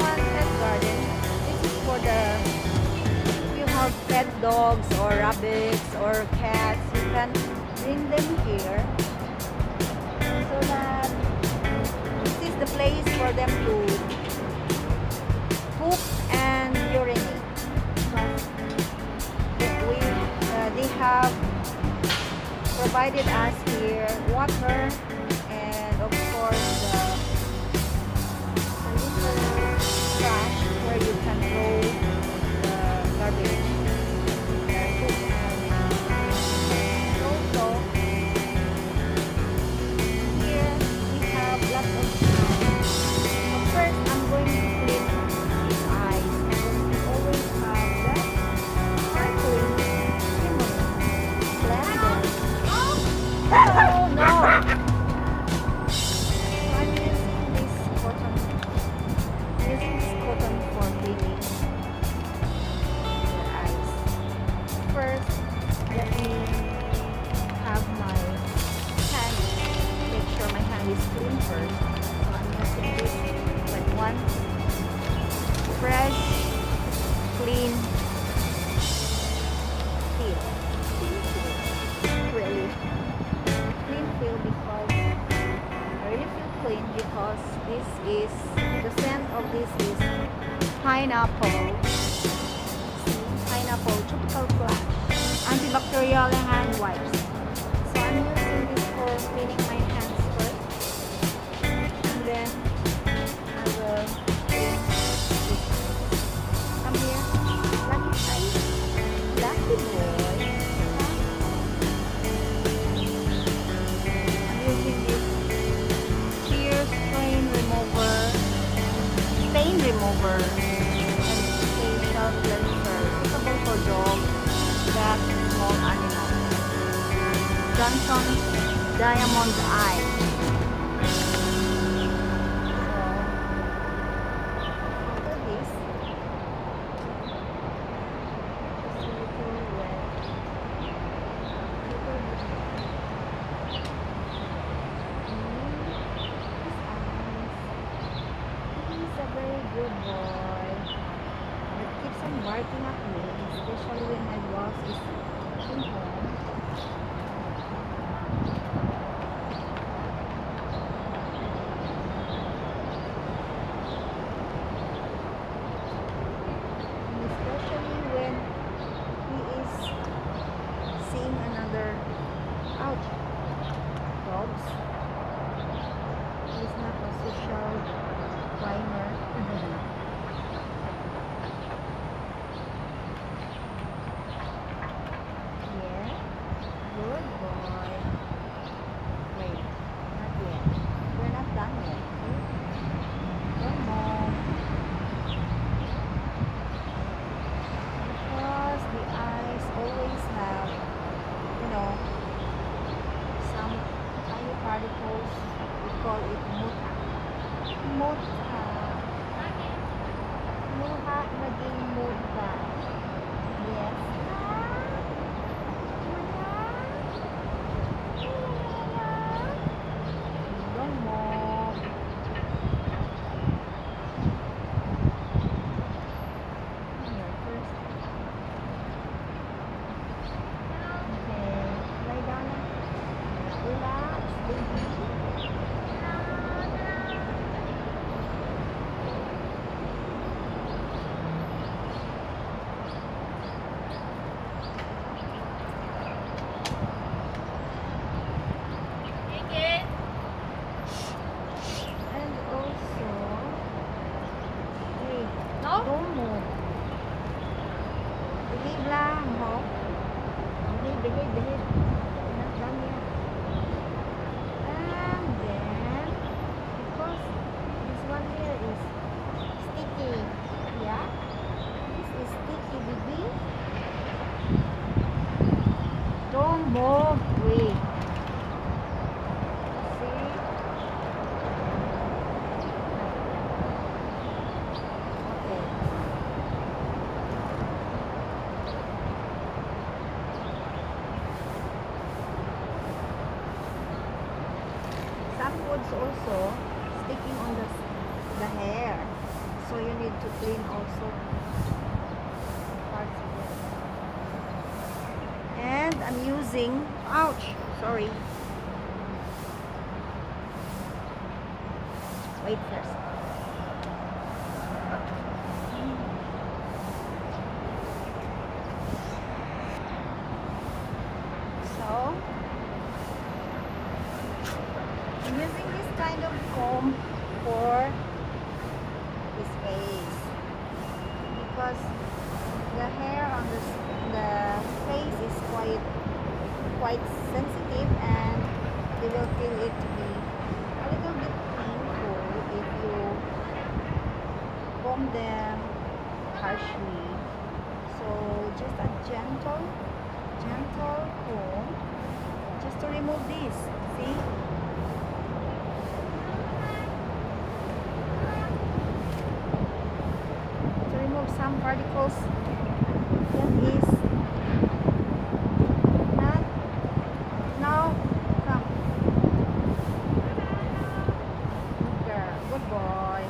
want pet garden, this is for the, if you have pet dogs or rabbits or cats, you can bring them here so that this is the place for them to poop and urinate. They have provided us here water and of course a little trash where you can throw the garbage. And also here we have lots of snow. So first I'm going to clean his eyes because we always have that sparkling blender. Oh no! I'm using this cotton. Using this cotton for cleaning your eyes. First, let me have my hand. Make sure my hand is clean first. So I'm using this like one fresh, clean feel. Really clean feel because I really feel clean because this is the scent of this is pineapple. See, pineapple tropical flash antibacterial hand wipes. So I'm using this for cleaning my hands first, and then I will clean this. Come here, lucky eye, lucky boy. Stain remover and facial cleanser suitable for dogs, cats, and small animals. Johnson's Diamond Eye. So after this, just a little wet, little bit. He's a very good boy, but keeps on barking at me, especially when my boss is in home. And especially when he is seeing another dogs. He's not a social climber. Yeah, good boy. Wait, not yet. We're not done yet. One more. Because the eyes always have, you know, some tiny particles. We call it muta. Muta. Muha naging muta. Yes. One more. Here first. Okay. Lie down. Relax, baby. Don't move. Behave lang, ho. Behave. Not done yet. And then, because this one here is sticky. Yeah? This is sticky, baby. Don't move. Wait. Some foods also sticking on the hair, so you need to clean also parts of it. And I'm using, ouch, sorry. Wait first. So, I'm using this kind of comb for his face because the hair on the face is quite sensitive, and you will feel it to be a little bit painful if you comb them harshly. So just a gentle comb just to remove this. See? To remove some particles that is not. Now, come. Good girl. Good boy.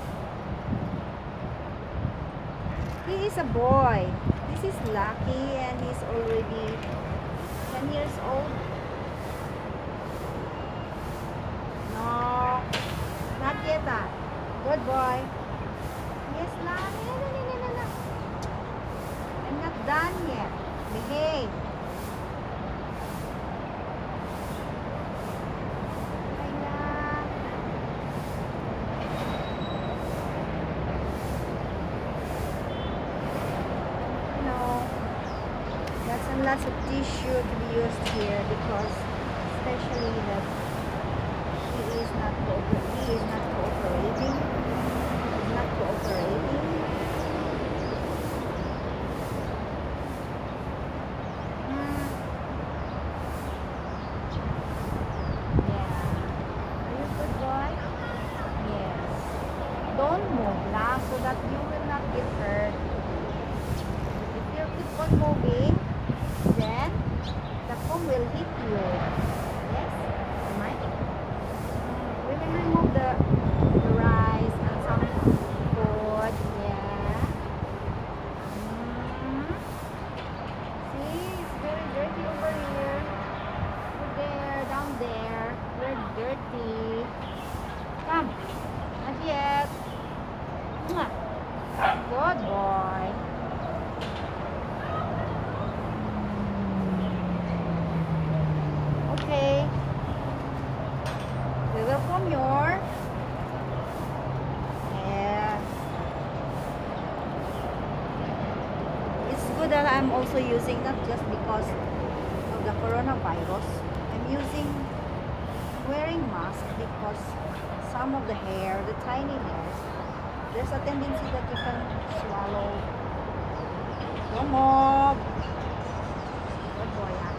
He is a boy. This is Lucky, and he's already 10 years old. No, not yet. Good boy. Yes, Lucky. No. I'm not done yet. Behave. Lots of tissue to be used here because especially that he is not cooperating. He's not cooperating. Yeah. Are you a good boy? Yes. Don't move now so that you will not get hurt. If you keep on moving, then the comb will hit you. Yes? Am I? We will remove the rice and some food. Yeah. See, it's very dirty over here. Over there, down there. We're dirty. Come. Not yet. Good boy. Okay, we will comb your hair. It's good that I'm also using, not just because of the coronavirus. I'm wearing mask because some of the hair, the tiny hairs, there's a tendency that you can swallow. Don't move. Good boy, huh?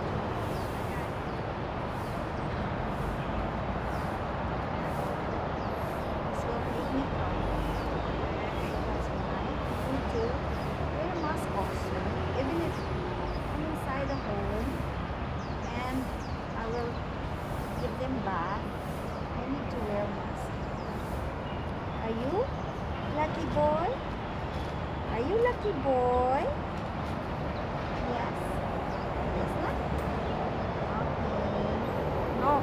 Bath, I need to wear mask. Are you lucky boy? Are you lucky boy? Yes. Yes, not? Okay. No.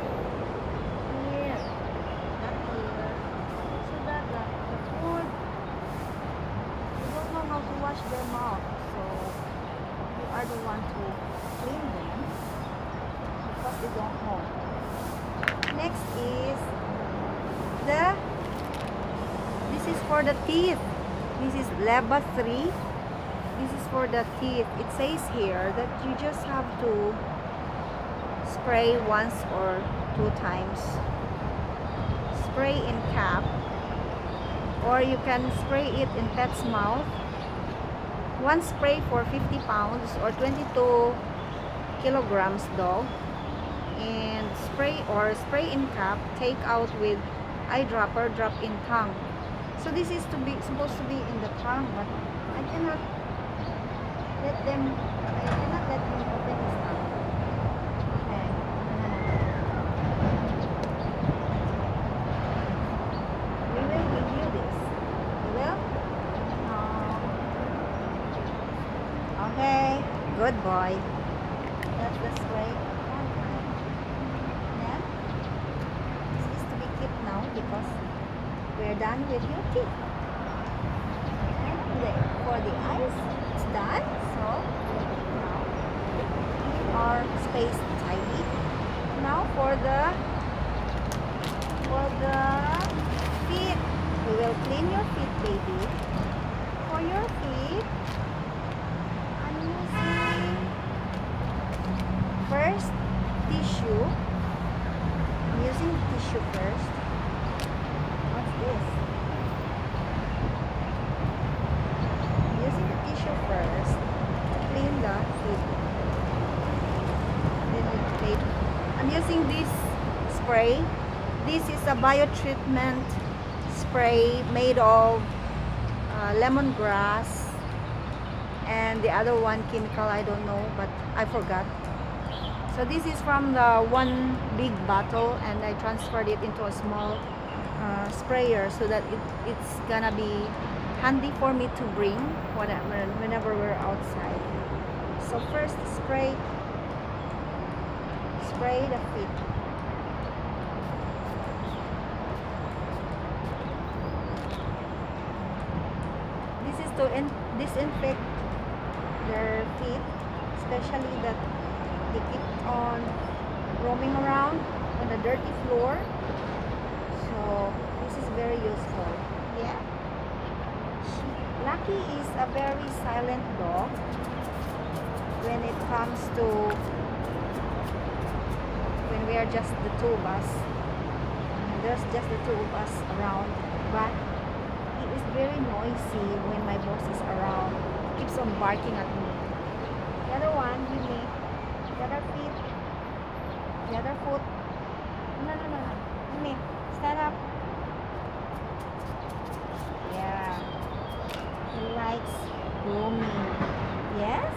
Here. Not here. So that the food, you don't know how to wash their mouth. So you are the one to clean them because they don't know. Next is this is for the teeth. This is level 3. This is for the teeth. It says here that you just have to spray once or 2 times. Spray in cap, or you can spray it in pet's mouth. One spray for 50 pounds or 22 kilograms dog. And spray in cap, take out with eyedropper, drop in tongue. So this is supposed to be in the tongue, but I cannot let him open his tongue. Okay. We will give you this. We will. Good boy. That's the spray. Then, this is to be kept now because we're done with your teeth. And for the eyes, it's done. So, now, we are spaced tidy. Now for the feet. We will clean your feet, baby. For your feet, I'm using first tissue. I'm using the tissue first. What's this? I'm using the tissue first to clean the feet. Then we clean. I'm using this spray. This is a biotreatment spray made of lemongrass, and the other one chemical, I don't know, but I forgot. So this is from the one big bottle, and I transferred it into a small sprayer so that it's gonna be handy for me to bring whenever we're outside. So first spray the feet. This is to disinfect their feet, especially that they keep on roaming around on the dirty floor. So this is very useful. Yeah. Lucky is a very silent dog when it comes to when we are just the two of us. There's just the two of us around, but he is very noisy when my boss is around. He keeps on barking at me. The other one, give me. The other feet. The other foot. No. Give me. Stand up. Yeah. He likes grooming. Yes?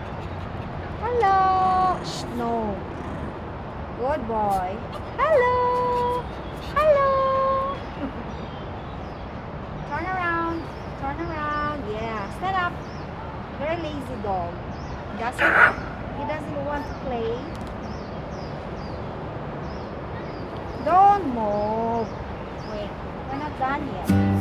Hello. Shh, no. Good boy. Hello. Hello. Turn around. Turn around. Yeah. Stand up. Very lazy dog. He doesn't want to play. Don't move. Wait. We're not done yet.